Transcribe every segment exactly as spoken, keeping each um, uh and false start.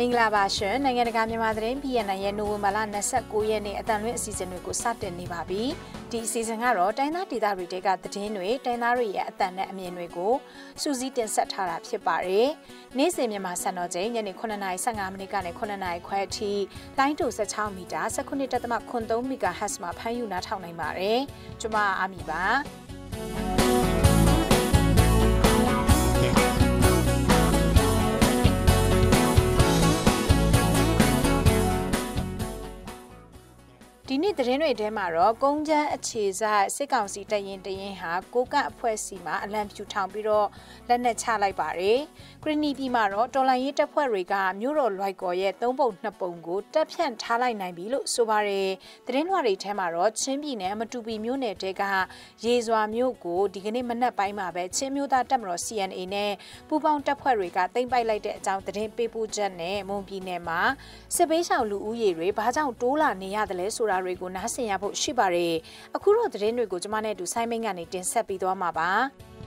င်္ဂလာပါရှင်နိုင်ငံတကာမြန်မာသတင်းပြည်ရန်ရဲ့နိုဝင်ဘာလ၂၉ရက်နေ့အတန်လွင့်အစီအစဉ်တွေကိုစတင်နေပါပြီဒီအစီအစဉ်ကတော့တိုင်းသားဒေသတွေတဲကသတင်းတွေတိုင်းသားတွေရဲ့အတန်နဲ့အမြင်တွေကိုစူးစီးတင်ဆက်ထားတာဖြစ်ပါတယ်နေ့စဉ်မြန်မာစံတော်ချိန်ညနေ9:၁၅မိနစ်ကနေ9:နာရီခွဲအထိလိုင်းတူ၁၆မီတာ၁၉.၃ မီဂါဟတ်ဇ်မှာဖမ်းယူနားထောင်နိုင်ပါတယ်ကျွန်မအာမီပါဒီနေ့သတင်းတွေထဲမှာတော့ကုန်းချမ်းအခြေစိုက်စစ်ကောင်စီတရင်တရင်ဟာကိုကအဖွဲ့စီမှာအလံဖြူထောင်ပြီးတော့လက်နက်ချလိုက်ပါတယ်။ဂရနီပြည်မှာတော့တော်လိုင်းရေးတပ်ဖွဲ့တွေကမြို့တော်လွိုက်ကော်ရဲ့သုံးပုံနှစ်ပုံကိုတပ်ဖြန့်ထားလိုက်နိုင်ပြီလို့ဆိုပါတယ်။သတင်းလွှာတွေထဲမှာတော့ချင်းပြည်နယ်မတူပီမြို့နယ်တဲကရေစွာမြို့ကိုဒီကနေ့မနက်ပိုင်းမှာပဲချင်းမျိုးသားတပ်မတော် C N A နဲ့ပူးပေါင်းတပ်ဖွဲ့တွေကသိမ်းပိုက်လိုက်တဲ့အကြောင်းသတင်းပေးပို့ချက်နဲ့မွန်ပြည်နယ်မှာစစ်ပေးဆောင်လူဦးရေတွေဘာကြောင့်တိုးလာနေရတယ်လဲဆိုတာတွေကိုနားဆင်ရဖို့ရှိပါတယ်အခုတော့သတင်းတွေကိုကျွန်မနဲ့အတူဆိုင်းမင်းကနေတင်ဆက်ပေးသွားမှာပါ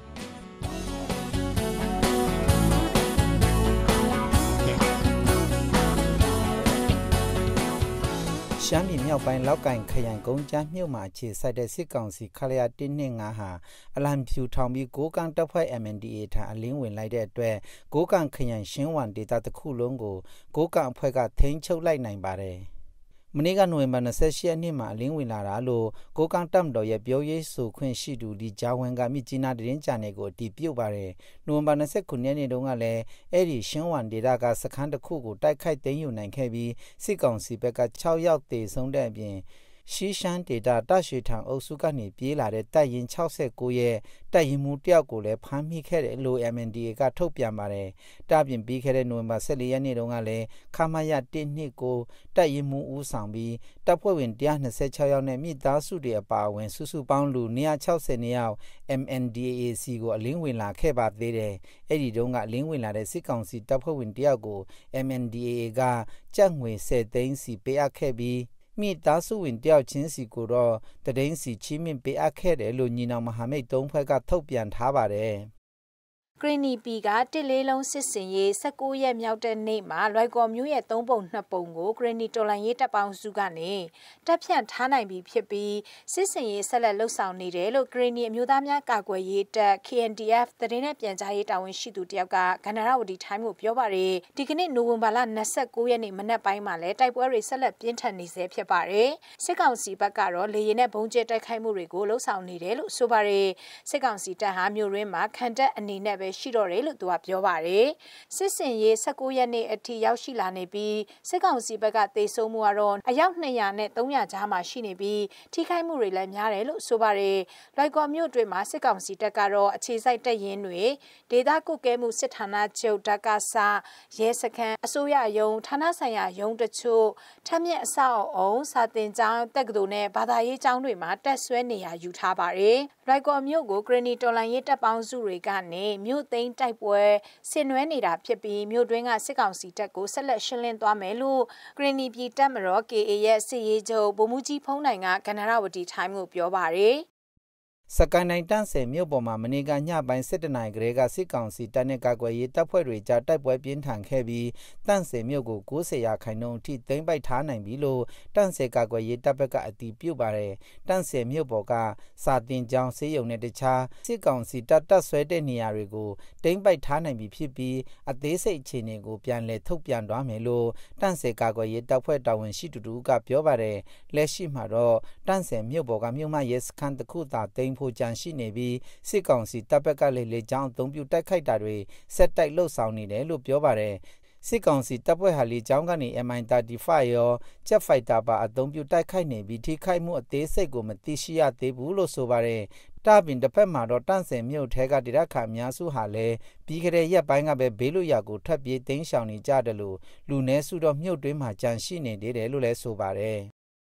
ရှမ်းပြည်မြောက်ပိုင်းလောက်ကင်ခရိုင်ကုန်းချမ်းမြို့မှာအခြေစိုက်တဲ့စစ်ကောင်စီခလရ၁၂၅ဟာအလံဖြူထောင်ပြီးကိုးကန့်တပ်ဖွဲ့ M N D A ထံအလင်းဝင်လိုက်တဲ့အတွက်ကိုးကန့်ခရိုင်ရှင်းဝန်ဒေသတစ်ခုလုံးကိုကိုးကန့်အဖွဲ့ကထိန်းချုပ်လိုက်နိုင်ပါတယ်မနေ့ကနိုဝင်ဘာ၂၈ရက်နေ့မှာအလင်းဝင်လာတာလို့ကိုးကန့်တပ်မတော်ရဲ့ပြောရေးဆိုခွင့်ရှိသူဒီဂျာဝန်ကမြစ်ကြီးနားသတင်းချန်နယ်ကိုအတည်ပြုပါတယ်နိုဝင်ဘာ၂၉ရက်နေ့တုန်းကလည်းအဲ့ဒီရှင်းဝန်ဒေသကစခန်းတစ်ခုကိုတိုက်ခိုက်သိမ်းယူနိုင်ခဲ့ပြီးစစ်ကောင်စီဘက်က၆ယောက်သေဆုံးတဲ့အပြင်ရှီရှမ်းဒေတာတရွှေထံအုပ်စုကနေပြေးလာတဲ့တပ်ရင်၆၉ရဲ့တပ်ရင်မှုတယောက်ကိုလည်းဖမ်းမိခဲ့တယ်လို့ M N D A ကထုတ်ပြန်ပါတယ်။တပ်ပြင်ပြီးခဲ့တဲ့နိုဝင်ဘာ၁၄ရက်နေ့တုန်းကလည်းခမရ၁၂၉တပ်ရင်မှုဦးဆောင်ပြီးတပ်ဖွဲ့ဝင်၁၂၆ယောက်နဲ့မိသားစုတွေအပါအဝင်စုစုပေါင်းလူ၂၆၀ယောက် M N D A စီကိုအလင်းဝင်လာခဲ့ပါသေးတယ်။အဲ့ဒီတုန်းကအလင်းဝင်လာတဲ့စစ်ကောင်စီတပ်ဖွဲ့ဝင်တယောက်ကို M N D A ကကြက်ငွေ၁၀သိန်းစီပေးအပ်ခဲ့ပြီးမိသားစုဝင်တယောက်ချင်းစီကိုတော့တဒိန်းစီချင်းမြင့်ပေးအပ်ခဲ့တယ်လို့ညီနောင်မဟာမိတ်သုံးဖွဲ့ကထုတ်ပြန်ထားပါတယ်ဂရနီပီကတစ်လေးလုံးစစ်စင်ရေး၁၉ရက်မြောက်တဲ့နေ့မှာလွိုက်ကော်မျိုးရဲ့သုံးပုံနှစ်ပုံကိုဂရနီတော်လိုင်းရေးတပ်ပေါင်းစုကနေတပ်ဖြန့်ထားနိုင်ပြီဖြစ်ပြီးစစ်စင်ရေးဆက်လက်လှုပ်ဆောင်နေတယ်လို့ဂရနီအမျိုးသားများကာကွယ်ရေးတပ် K N D F သတင်းနဲ့ပြန်ကြားရေးတာဝန်ရှိသူတယောက်ကကန္နာရဝတီထိုင်းကိုပြောပါတယ်ဒီကနေ့နိုဝင်ဘာလ၂၉ရက်နေ့မနက်ပိုင်းမှာလည်းတိုက်ပွဲတွေဆက်လက်ပြင်းထန်နေဆဲဖြစ်ပါတယ်စစ်ကောင်စီဘက်ကတော့လေရင်နဲ့ဘုံကျဲတိုက်ခိုက်မှုတွေကိုလှုပ်ဆောင်နေတယ်လို့ဆိုပါတယ်စစ်ကောင်စီတပ်ဟာမြို့ရင်းမှာခံတပ်အနေနဲ့ပဲရှိတော့တယ်လို့သူကပြောပါတယ်စစ်စင်ရေး၁၉ရက်နေ့အထိရောက်ရှိလာနေပြီးစစ်ကောင်စီဘက်ကတေဆုံးမှုကတော့အယောက်၂၀၀နဲ့၃၀၀ကြားမှာရှိနေပြီးထိခိုက်မှုတွေလည်းများတယ်လို့ဆိုပါတယ်လွိုက်ကော်မြို့တွင်မှာစစ်ကောင်စီတပ်ကတော့အခြေစိုက်တပ်ရင်းတွေဒေသကုတ်ကဲမှုစစ်ဌာနချုပ်ဓာတ်ကဆရဲစခန်းအစိုးရရုံးဌာနဆိုင်ရာရုံးတချို့ထက်မြက်အဆောက်အုံစာတင်ကျောင်းတက္ကသိုလ်နဲ့ဘာသာရေးကျောင်းတွေမှာတက်ဆွဲနေရယူထားပါတယ်လွိုက်ကော်မြို့ကိုဂရနီတော်လိုင်းရေးတပ်ပေါင်းစုတွေကနေမြို့သိမ်းတိုက်ပွဲဆင်နွှဲနေတာဖြစ်ပြီးမြို့တွင်းကစစ်ကောင်စီတပ်ကိုဆက်လက်ရှင်းလင်းသွားမယ်လို့ဂရနီပြည်တပ်မတော် K A ရဲ့စစ်ရေးချုပ်ဗိုလ်မှူးကြီးဖုံးနိုင်ကကန္နာရဝတီထိုင်းကိုပြောပါတယ်စကိုင်းတိုင်းတန့်ဆယ်မြို့ပေါ်မှာမနေ့ကညပိုင်း၁၇နာရီခန့်ကစစ်ကောင်စီတပ်နဲ့ကာကွယ်ရေးတပ်ဖွဲ့တွေကြားတိုက်ပွဲပြင်းထန်ခဲ့ပြီးတန့်ဆယ်မြို့ကို၉၀ရာခိုင်နှုန်းအထိသိမ်းပိုက်ထားနိုင်ပြီလို့တန့်ဆယ်ကာကွယ်ရေးတပ်ဘက်ကအတည်ပြုပါတယ်တန့်ဆယ်မြို့ပေါ်ကစာတင်ကျောင်းဆေးရုံနဲ့တခြားစစ်ကောင်စီတပ်တပ်ဆွဲတဲ့နေရာတွေကိုသိမ်းပိုက်ထားနိုင်ပြီဖြစ်ပြီးအသေးစိတ်အခြေအနေကိုပြန်လည်ထုတ်ပြန်သွားမယ်လို့တန့်ဆယ်ကာကွယ်ရေးတပ်ဖွဲ့တာဝန်ရှိသူတို့ကပြောပါတယ်လက်ရှိမှာတော့တန့်ဆယ်မြို့ပေါ်ကမြို့မရဲစခန်းတစ်ခုသာသိမ်းဖို့ကြံရှိနေပြီးစစ်ကောင်စီတပ်ဘက်ကလည်းလေကြောင်းအုံပြုတိုက်ခိုက်တာတွေဆက်တိုက်လှုပ်ဆောင်နေတယ်လို့ပြောပါတယ်စစ်ကောင်စီတပ်ဖွဲ့ဟာလေကြောင်းကနေ M I ၃၅ရော Jet Fighter ပါအုံပြုတိုက်ခိုက်နေပြီးထိခိုက်မှုအသေးစိတ်ကိုမသိရှိရသေးဘူးလို့ဆိုပါတယ်တာပင်တစ်ဖက်မှာတော့တန့်ဆယ်မြို့ထဲကဒေသခံအများစုဟာလည်းပြီးခဲ့တဲ့ရက်ပိုင်းကပဲဘေးလွတ်ရာကိုထွက်ပြေးတိမ်းရှောင်နေကြတယ်လို့လူနည်းစုတော့မြို့တွင်းမှာကြံရှိနေသေးတယ်လို့လည်းဆိုပါတယ်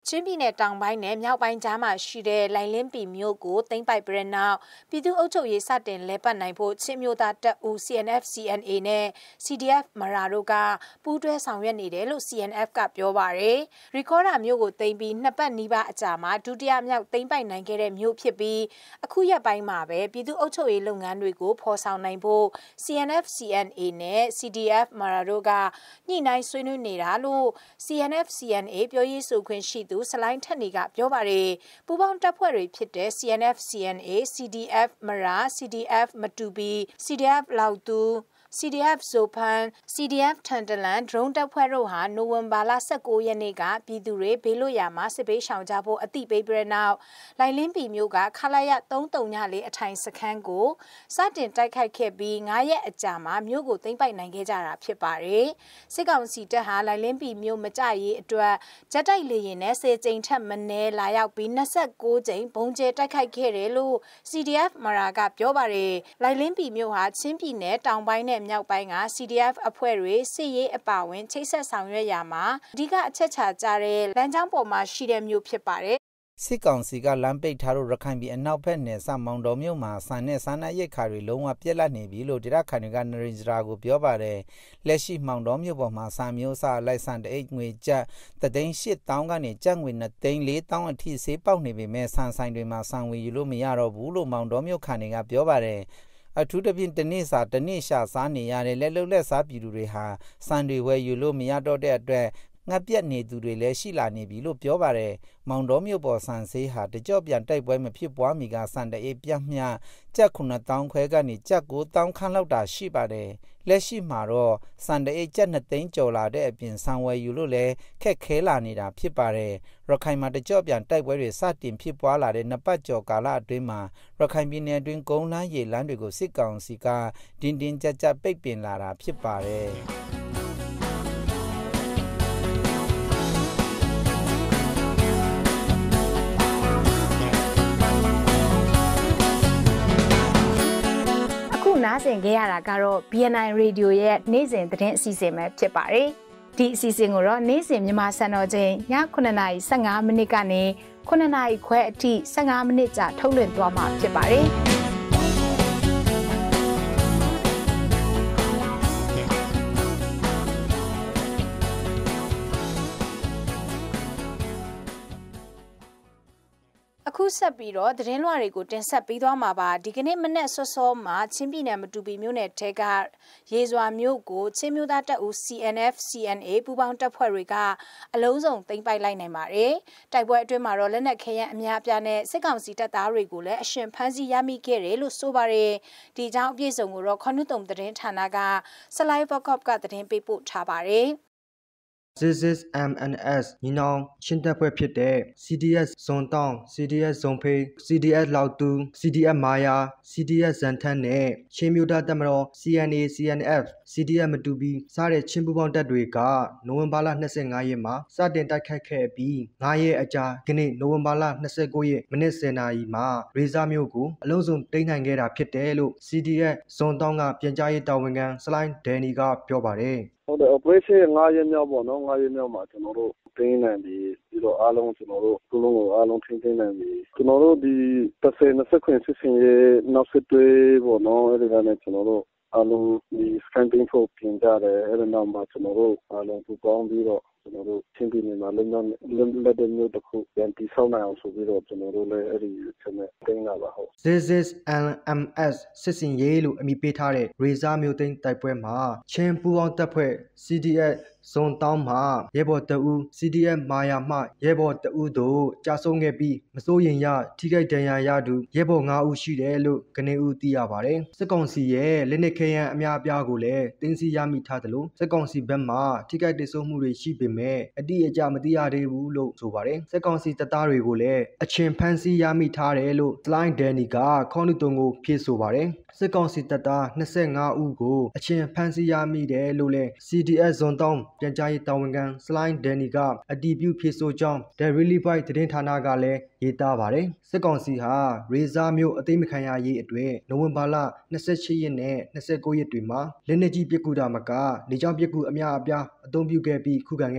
ချင်းပြည်နယ်တောင်ပိုင်းနဲ့မြောက်ပိုင်းကြားမှာရှိတဲ့လိုင်လင်းပီမြို့ကိုသိမ်းပိုက်ပြီးနောက်ပြည်သူ့အုပ်ချုပ်ရေးစတင်လဲပတ်နိုင်ဖို့ချင်းမျိုးသားတပ်ဦး C N F C N A နဲ့ C D F မရာတို့ကပူးတွဲဆောင်ရွက်နေတယ်လို့ C N F ကပြောပါတယ်။ရီကော်ဒါမြို့ကိုသိမ်းပြီးနှစ်ပတ်နီးပါးအကြာမှာဒုတိယမြောက်သိမ်းပိုက်နိုင်ခဲ့တဲ့မြို့ဖြစ်ပြီးအခုရက်ပိုင်းမှာပဲပြည်သူ့အုပ်ချုပ်ရေးလုပ်ငန်းတွေကိုဖော်ဆောင်နိုင်ဖို့ C N F C N A နဲ့ C D F မရာတို့ကညှိနှိုင်းဆွေးနွေးနေတာလို့ C N F C N A ပြောရေးဆိုခွင့်ရှိသူစလိုင်းထက်နေကပြောပါတယ်ပူပေါင်းတပ်ဖွဲ့တွေဖြစ်တဲ့ C N F C N A C D F မရာ C D F မတူပီ C D F လောက်တူC D F ဇိုဖန် C D F ထန်တလန်ဒရုန်းတပ်ဖွဲ့တို့ဟာနိုဝင်ဘာလ၁၉ရက်နေ့ကပြည်သူတွေဘေးလွတ်ရာမှာစစ်ပေးရှောင်ကြဖို့အသိပေးပြီးနောက်လိုင်လင်းပီမြို့ကခလာရ၃၃၄အထိုင်စခန်းကိုစတင်တိုက်ခိုက်ခဲ့ပြီး၅ရက်အကြာမှာမြို့ကိုသိမ်းပိုက်နိုင်ခဲ့ကြတာဖြစ်ပါတယ်။စစ်ကောင်စီတပ်ဟာလိုင်လင်းပီမြို့မကြရေးအတွက်ဂျက်တိုက်လေယာဉ်နဲ့ဆယ်ကြိမ်ထက်မနည်းလာရောက်ပြီး၂၉ကြိမ်ဘုံကျဲတိုက်ခိုက်ခဲ့တယ်လို့ C D F မရာကပြောပါတယ်။လိုင်လင်းပီမြို့ဟာချင်းပြည်နယ်တောင်ပိုင်းနဲ့မြောက်ပိုင်းက C D F အဖွဲ့တွေစစ်ရေးအပါအဝင်ချိတ်ဆက်ဆောင်ရွက်ရာမှာအဓိကအချက်ချာကြတဲ့လမ်းကြောင်းပေါ်မှာရှိတဲ့မြို့ဖြစ်ပါတယ်စစ်ကောင်စီကလမ်းပိတ်ထားလို့ရခိုင်ပြည်အနောက်ဘက်နယ်စမောင်တော်မြို့မှာဆန်နဲ့ဆန္ဒရိတ်ခါတွေလုံးဝပြက်လက်နေပြီလို့ဒေသခံတွေကနရင်စရာကိုပြောပါတယ်လက်ရှိမောင်တော်မြို့ပေါ်မှာဆန်မျိုးစားလိုက်ဆန်တအိတ်ငွေကျပ်တသိန်း၈တောင်းကနေကျပ်ငွေ၂သိန်း၄တောင်းအထိဆေးပေါက်နေပေမဲ့ဆန်ဆိုင်တွေမှာဆန်ဝယ်ယူလို့မရတော့ဘူးလို့မောင်တော်မြို့ခံတွေကပြောပါတယ်အထူးသဖြင့်တနေ့စာတနေ့ရှာစားနေရတဲ့လက်လုံလက်စားပြည်သူတွေဟာစံတွေဝယ်ယူလို့မရတော့တဲ့အတွက်ငှက်ပြက်နေသူတွေလည်းရှိလာနေပြီလို့ပြောပါတယ်။မောင်တော်မြို့ပေါ်ဆန်ဆေးဟာတကြော့ပြန်တိုက်ပွဲမဖြစ်ပွားမီကဆန်တအေးပြတ်မြကျပ်ခုနှစ်တောင်းခွဲကနေကျပ်ကိုတောင်းခန့်လောက်တာရှိပါတယ်။လက်ရှိမှာတော့ဆန်တအေးကျပ်နှစ်သိန်းကျော်လာတဲ့အပြင်ဆန်ဝယ်ယူလို့လည်းခက်ခဲလာနေတာဖြစ်ပါတယ်။ရခိုင်မှာတကြော့ပြန်တိုက်ပွဲတွေစတင်ဖြစ်ပွားလာတဲ့နှစ်ပတ်ကျော်ကာလအတွင်းမှာရခိုင်ပြည်နယ်အတွင်းကုန်းလမ်းရေလမ်းတွေကိုစစ်ကောင်စီကတင်းတင်းကြပ်ကြပ်ပိတ်ပင်လာတာဖြစ်ပါတယ်။နားဆင်ခဲ့ရတာကတော့ B N I Radio ရဲ့နေ့စဉ်သတင်းအစီအစဉ်ပဲဖြစ်ပါတယ်။ဒီအစီအစဉ်ကိုတော့နေ့စဉ်မြန်မာစံတော်ချိန်ညခုနှစ်နာရီ၁၅မိနစ်ကနေခုနှစ်နာရီခွဲအထိ၁၅မိနစ်ကြာထုတ်လွှင့်သွားမှာဖြစ်ပါတယ်။အခုဆက်ပြီးတော့သတင်းလွှာတွေကိုတင်ဆက်ပေးသွားမှာပါဒီကနေ့မနေ့စောစောမှာချင်းပြည်နယ်မတူပီမြို့နယ်ထဲကရေစွာမြို့ကိုချင်းမျိုးသားတပ်ဦး C N F C N A ပူးပေါင်းတပ်ဖွဲ့တွေကအလုံးစုံသိမ်းပိုက်လိုက်နိုင်ပါတယ်တိုက်ပွဲအတွင်းမှာတော့လက်နက်ခဲယမ်းအများအပြားနဲ့စစ်ကောင်စီတပ်သားတွေကိုလည်းအရှင်ဖမ်းဆီးရမိခဲ့တယ်လို့ဆိုပါတယ်ဒီကြောင့်အပြည့်စုံကိုတော့ခွန်နုတုံသတင်းဌာနကစလိုင်းဘော့ကော့ကသတင်းပေးပို့ထားပါတယ် This is M N S ညီနောင်ချင်းတပ်ဖွဲ့ဖြစ်တဲ့ C D S ဇွန်တောင်း C D S ဇုံဖေး C D S လောက်တူ C D F မာယာ C D S ဇန်ထန်းနဲ့ချင်းမျိုးသားတပ်မတော် C N A C N F C D F မတူပီစတဲ့ချင်းပူပေါင်းတပ်တွေကနိုဝင်ဘာလ၂၅ရက်မှာစတင်တိုက်ခိုက်ခဲ့ပြီး၅ရက်အကြာဒီနေ့နိုဝင်ဘာလ၂၉ရက်မိနစ်၁၀နာရီမှာရေစာမျိုးကိုအလုံးစုံတိမ့်နိုင်ခဲ့တာဖြစ်တယ်လို့ C D S ဇွန်တောင်းကပြန်ကြားရေးတာဝန်ခံစလိုင်းဒန်နီကပြောပါတယ်ဟုတ်တယ် operation ၅ရက်မြောက်ပေါ့နော်၅ရက်မြောက်မှာကျွန်တော်တို့တင်းနိုင်ပြီးပြီးတော့အားလုံးကျွန်တော်တို့ကုလုံးကိုအားလုံးထိန်းသိမ်းနိုင်ပြီးကျွန်တော်တို့ဒီတစ်ဆယ်နှစ်ခွင့်စစ်စင်ရဲ့နောက်ဆက်တွဲပေါ့နော်အဲဒီကနေ့ကျွန်တော်တို့အားလုံးဒီ scanning for ပြင်ကြတယ်အဲဒီနောက်မှာကျွန်တော်တို့အားလုံးပူပေါင်းပြီးတော့ကျွန်တော်တို့ချင်းပြည်နယ်မှာလုံလုံလက်တဲ့မျိုးတစ်ခုပြန်တည်ဆောက်နိုင်အောင်ဆိုပြီးတော့ကျွန်တော်တို့လည်းအဲ့ဒီချက်နဲ့တင်းလာပါဟုတ် This is L M S စစ်စင်ရေးလို့အမည်ပေးထားတဲ့ရေစာမျိုးသိန်းတိုက်ပွဲမှာချင်းပူအောင်တပ်ဖွဲ့ C D S ဇွန်တောင်းမှာရဲဘော်တအူး C D F မာယာမှရဲဘော်တအူးတို့ကြာဆုံးခဲ့ပြီးမစိုးရင်ရထိခိုက်ဒဏ်ရာရသူရဲဘော်၅ဦးရှိတယ်လို့ကနေဦးသိရပါတယ်စစ်ကောင်စီရဲ့လက်နက်ခဲယမ်းအများအပြားကိုလည်းတင်းစီရမိထားတယ်လို့စစ်ကောင်စီဘက်မှထိခိုက်ဒေဆုံးမှုတွေရှိပေမဲ့အတိအကျမသိရသေးဘူးလို့ဆိုပါတယ်စစ်ကောင်စီတပ်သားတွေကိုလည်းအချင်းဖမ်းဆီးရမိထားတယ်လို့စလိုင်းဒန်နီကခေါင်းလူတုံကိုဖြေဆိုပါတယ်စစ်ကောင်စီတပ်သား၂၅ဦးကိုအချင်းဖမ်းဆီးရမိတယ်လို့လည်း C D S ဇွန်တောင်းပြန်ကြားရေးတာဝန်ခံစလိုင်းဒန်နီကအတည်ပြုဖြေဆိုကြောင်း The Really Fight သတင်းဌာနကလည်းရေးသားပါတယ်စစ်ကောင်စီဟာရေစာမျိုးအသိမခံရရေးအတွက်နိုဝင်ဘာလ၂၈ရက်နဲ့၂၉ရက်တွေမှာလက်နက်ကြီးပစ်ကူတာမကလေကြောင်းပစ်ကူအများအပြားအသုံးပြုခဲ့ပြီးခုခံခဲ့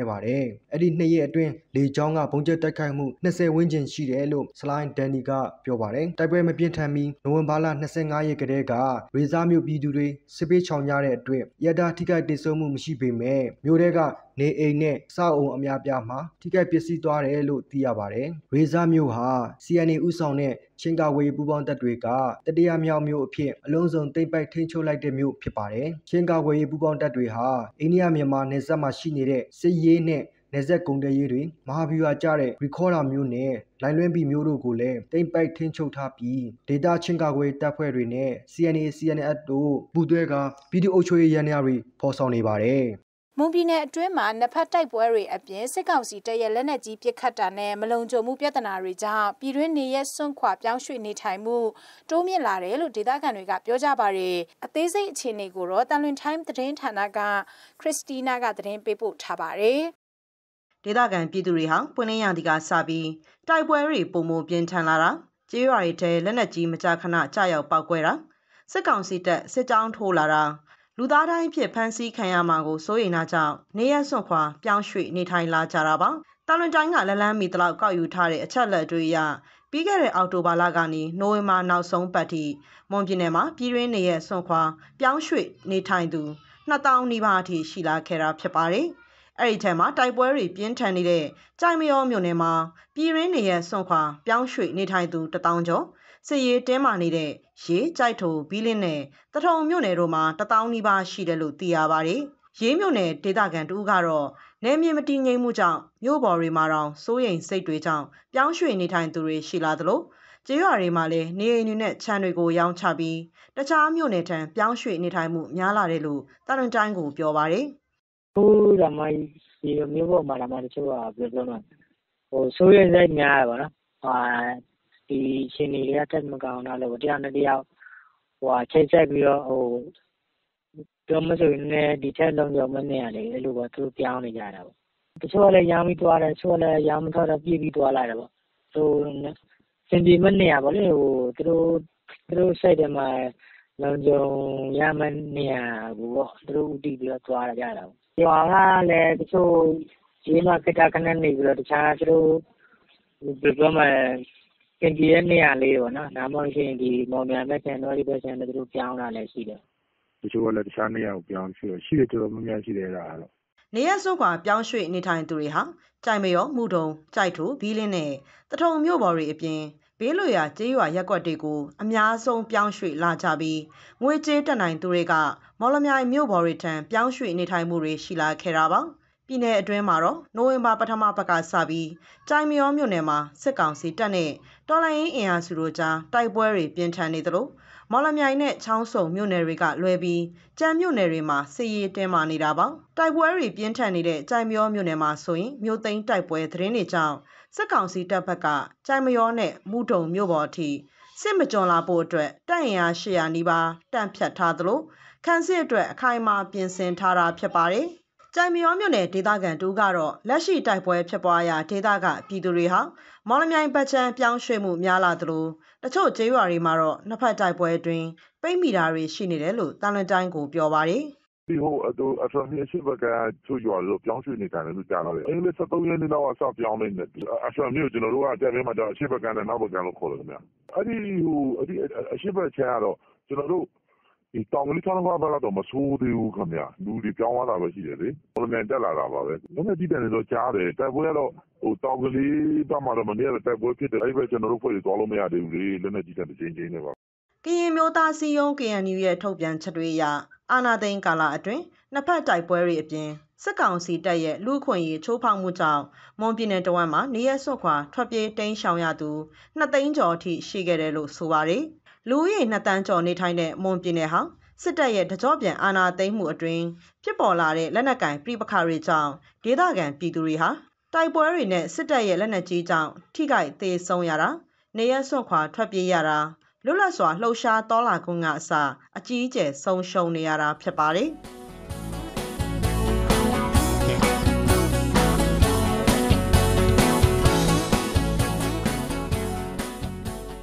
ခဲ့ပါတယ်။အဲ့ဒီနှစ်ရက်အတွင်းလေကြောင်းကဘုံကျဲတိုက်ခိုက်မှုနှစ်ဆယ်ဝန်းကျင်ရှိတယ်လို့စလိုင်းဒန်နီကပြောပါတယ်။တိုက်ပွဲမပြင်းထန်မီနိုဝင်ဘာလ၂၅ရက်ကတည်းကရေစားမြို့ပြည်သူတွေစစ်ပေးချောင်ကြတဲ့အတွက်ရတာထိခိုက်ဒေဆုံးမှုမရှိပေမဲ့မြို့ထဲကနေအိမ်နဲ့စောက်အုံအများပြားမှာထိခိုက်ပျက်စီးသွားတယ်လို့သိရပါတယ်။ရေစားမြို့ဟာ စီ အန် အေ ဥဆောင်တဲ့ချင်းကာဝေးပူးပေါင်းတပ်တွေကတတိယမြောက်မြို့အဖြစ်အလုံးစုံသိမ်းပိုက်ထိန်းချုပ်လိုက်တဲ့မြို့ဖြစ်ပါတယ်။ချင်းကာဝေးပူးပေါင်းတပ်တွေဟာအိန္ဒိယမြန်မာနယ်စပ်မှာရှိနေတဲ့စစ်ရေးနဲ့နယ်စပ်ကုန်သွယ်ရေးတွေမဟာဗျူဟာကျတဲ့ရီခေါ်ဒါမျိုးနဲ့လိုင်လွင်ပီမျိုးတို့ကိုလည်းတိမ့်ပိုက်ထိန်းချုပ်ထားပြီးဒေတာချင်းကာကွယ်တပ်ဖွဲ့တွေနဲ့ စီ အန် အေ စီ အန် အက်ဖ် တို့ပူးတွဲကပြည်သူ့အုပ်ချုပ်ရေးရန်တွေဖော်ဆောင်နေပါတယ်မွန်ပြည်နယ်အတွင်းမှာနှစ်ဖက်တိုက်ပွဲတွေအပြင်စစ်ကောင်စီတပ်ရဲ့လက်နက်ကြီးပစ်ခတ်တာနဲ့မလုံခြုံမှုပြဿနာတွေကြောင့်ပြည်တွင်းနေရဲစွန့်ခွာပြောင်းရွှေ့နေထိုင်မှုတိုးမြင့်လာတယ်လို့ဒေသခံတွေကပြောကြပါတယ်အသေးစိတ်အခြေအနေကိုတော့တန်လွင်တိုင်းသတင်းဌာနကခရစ်စတီနာကသတင်းပေးပို့ထားပါတယ်ဒေသခံပြည်သူတွေဟာပွင့်လင်းရာသီကစပြီးတိုက်ပွဲတွေပုံမပြင်းထန်လာတာကျေးရွာတွေထဲလက်နက်ကြီးမကြာခဏကြာရောက်ပောက်ကွဲတာစစ်ကောင်စီတပ်စစ်ကြောင်းထိုးလာတာလူသားတိုင်းဖြစ်ဖမ်းဆီးခံရမှာကိုစိုးရိမ်တာကြောင့်နေရစွန့်ခွာပြောင်းရွှေ့နေထိုင်လာကြတာပါ။တာလွန်တိုင်းကလက်လန်းမီတလောက်ကောက်ယူထားတဲ့အချက်လက်တွေအရပြီးခဲ့တဲ့အောက်တိုဘာလကနေနိုဝင်ဘာနောက်ဆုံးပတ်ထိမွန်ပြည်နယ်မှာပြည်တွင်းနေရစွန့်ခွာပြောင်းရွှေ့နေထိုင်သူနှစ်သောင်းနီးပါးအထိရှိလာခဲ့တာဖြစ်ပါတယ်။အဲ့ဒီထဲမှာတိုက်ပွဲတွေပြင်းထန်နေတဲ့ကြိုင်မရောမြို့နယ်မှာပြည်တွင်းနေရစွန့်ခွာပြောင်းရွှေ့နေထိုင်သူတစ်သောင်းကျော်စစ်ရေးတင်းမာနေတဲ့ရေးကြိုက်ထိုဘီလင်းနဲ့တထုံမြို့နယ်တို့မှာတသောင်းနီးပါးရှိတယ်လို့သိရပါတယ်။ရေးမြို့နယ်ဒေသခံတူကတော့နယ်မြေမတည်ငြိမ်မှုကြောင့်မြို့ပေါ်တွေမှာတောင်စိုးရိမ်စိတ်တွေကြောင့်ပြောင်းရွှေ့နေထိုင်သူတွေရှိလာသလိုကျေးရွာတွေမှာလည်းနေအိမ်တွေနဲ့ခြံတွေကိုရောင်းချပြီးတခြားမြို့နယ်ထံပြောင်းရွှေ့နေထိုင်မှုများလာတယ်လို့တာလွန်တိုင်းကိုပြောပါတယ်။ဟိုးဒါမှဒီမြို့ပေါ်မှာလာမှတချို့ကပြောပြောမှာဟိုစိုးရိမ်စိတ်များတယ်ဗောနော်။ဟာဒီရှင်နေတွေကတက်မကောင်းတော့လို့တရားနဲ့တရားဟိုချိတ်ဆက်ပြီးတော့ဟိုပြောမဆိုရင်လည်းဒီချက်လုံးကြောင့်မနေရလေအဲ့လိုပေါ့သူပြောင်းနေကြတာပေါ့တချို့ကလည်းရောင်းပြီးသွားတယ်တချို့ကလည်းရောင်းမထွက်တော့ပြေးပြီးသွားလိုက်တယ်ပေါ့သူစင်ပြေမနေရပါလေဟိုသူတို့သူတို့စိတ်ထဲမှာလုံခြုံရမနေရဘူးပေါ့သူတို့ဥတီပြီးတော့သွားကြတာပေါ့ရွာကလည်းတချို့ဒီမှာကတခဏနေပြီးတော့တခြားသူတို့ဒီပြောမှကင်ကြီးရဲ့နေရာလေးပေါ့နော်ဒါမှမဟုတ်ရင်ဒီမော်မြန်ဘက်ဆန်တော့ဒီဘက်ဆန်တို့တို့ပြောင်းလာလည်းရှိတယ်တချို့ကလည်းတခြားနေရာကိုပြောင်းရှိတယ်ရှိတယ်တော်တော်များများရှိတယ်အဲ့ဒါကတော့နေရစွန့်ခွာပြောင်းရွှေ့နေထိုင်သူတွေဟာကြိုင်မရောမှုတုံကြိုက်ထိုဘီလင်းနဲ့တထုံမြို့ပေါ်တွေအပြင်ဘေးလွရာကျေးရွာရက်ကွက်တွေကိုအများဆုံးပြောင်းရွှေ့လာကြပြီးငွေကြေးတက်နိုင်သူတွေကမော်လမြိုင်မြို့ပေါ်တွေထံပြောင်းရွှေ့နေထိုင်မှုတွေရှိလာခဲ့တာပါပြည်내အတွင်းမှာတော့နိုဝင်ဘာပထမပတ်ကစပြီးကြိုင်မရောမြို့နယ်မှာစစ်ကောင်စီတပ်နဲ့တော်လိုင်းရင်အင်အားစုတို့ကြားတိုက်ပွဲတွေပြင်းထန်နေသလိုမော်လမြိုင်နဲ့ချောင်းစုံမြို့နယ်တွေကလွဲပြီးကြံမြို့နယ်တွေမှာစစ်ရေးတင်းမာနေတာပါတိုက်ပွဲတွေပြင်းထန်နေတဲ့ကြိုင်မရောမြို့နယ်မှာဆိုရင်မြို့သိမ်းတိုက်ပွဲသတင်းတွေကြောင့်စစ်ကောင်စီတပ်ဘက်ကကြိုင်မရောနဲ့မူတုံမြို့ပေါ်အထိစစ်မကြွန်လာဖို့အတွက်တပ်အင်အား၈၀၀နီးပါးတန့်ဖြတ်ထားသလိုခန်းစစ်အတွက်အခိုင်အမာပြင်ဆင်ထားတာဖြစ်ပါတယ်ကြိုင်မရောမြို့နယ်ဒေသခံတူကတော့လက်ရှိတိုက်ပွဲဖြစ်ပွားရာဒေသကပြည်သူတွေဟာမော်လမြိုင်ပတ်ချမ်းပြောင်းရွှေ့မှုများလာသလိုတချို့ကျေးရွာတွေမှာတော့နှစ်ဖက်တိုက်ပွဲအတွင်းပိတ်မိတာတွေရှိနေတယ်လို့တန်လွင်တိုင်းကိုပြောပါတယ်ဒီဟိုအတူအထမီအရှိဘကချို့ရွာလို့ပြောင်းရွှေ့နေတယ်လို့ကြားရတယ်။အဲ့ဒီစက်သုံးရက်နေ့တော့အစပြောင်းနေတယ်။အထမီကိုကျွန်တော်တို့ကတက်ပြီးမှတော့အရှိဘကနဲ့နောက်ဘကလို့ခေါ်တယ်ခင်ဗျ။အဲ့ဒီဟိုအဲ့ဒီအရှိဘကကတော့ကျွန်တော်တို့ဒီတောင်ကလေးချောင်းဘာဘာတော့မဆိုးသေးဘူးခင်ဗျ။လူတွေပြောင်းသွားတာပဲရှိတယ်လေ။ဘယ်လိုနဲ့တက်လာတာပါပဲ။ဒါနဲ့ဒီတန်နေတော့ကြားတယ်။တိုက်ပွဲကတော့ဟိုတောင်ကလေးတော့မှတော့မနေ့ကတိုက်ပွဲဖြစ်တယ်။အဲ့ဒီပဲကျွန်တော်တို့ဖွဲ့သွားလို့မရသေးဘူးလေ။လက်နဲ့ကြီးတဲ့ချင်းချင်းတွေပါကရင်မျိုးသားစီယုံ K N U ရဲ့ထုတ်ပြန်ချက်တွေအရအာနာသိန်းကာလအတွင်းနှစ်ဖက်တိုက်ပွဲတွေအပြင်စစ်ကောင်စီတပ်ရဲ့လူခွင့်ရေးချိုးဖောက်မှုကြောင့်မွန်ပြည်နယ်တဝမ်းမှာနေရစွန့်ခွာထွက်ပြေးတိမ်းရှောင်ရသူနှစ်သိန်းကျော်အထိရှိခဲ့တယ်လို့ဆိုပါတယ်လူဦးရေနှစ်တန်းကျော်နေထိုင်တဲ့မွန်ပြည်နယ်ဟာစစ်တပ်ရဲ့တကြောပြန်အာဏာသိမ်းမှုအတွင်းဖြစ်ပေါ်လာတဲ့လက်နက်ကင်ပြိပခါတွေကြောင့်ဒေသခံပြည်သူတွေဟာတိုက်ပွဲတွေနဲ့စစ်တပ်ရဲ့လက်နက်ကြီးကြောင့်ထိခိုက်သေဆုံးရတာနေရစွန့်ခွာထွက်ပြေးရတာလွတ်လပ်စွာလှုပ်ရှားတော်လာခွင့်ကအစအကြီးအကျယ်ဆုံးရှုံးနေရတာဖြစ်ပါတယ်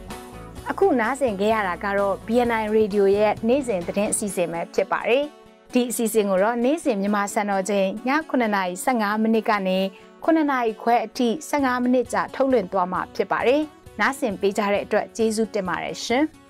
အခုနားဆင်ခဲ့ရတာကတော့ B N I Radio ရဲ့နေ့စဉ်သတင်းအစီအစဉ်ပဲဖြစ်ပါတယ်ဒီအစီအစဉ်ကိုတော့နေ့စဉ်မြန်မာစံတော်ချိန်ညခုနှစ်နာရီဆယ့်ငါးမိနစ်ကနေခုနှစ်နာရီခွဲအထိဆယ့်ငါးမိနစ်ကြာထုတ်လွှင့်သွားမှာဖြစ်ပါတယ်။နားဆင်ပေးကြတဲ့အတွက်ကျေးဇူးတင်ပါတယ်ရှင်။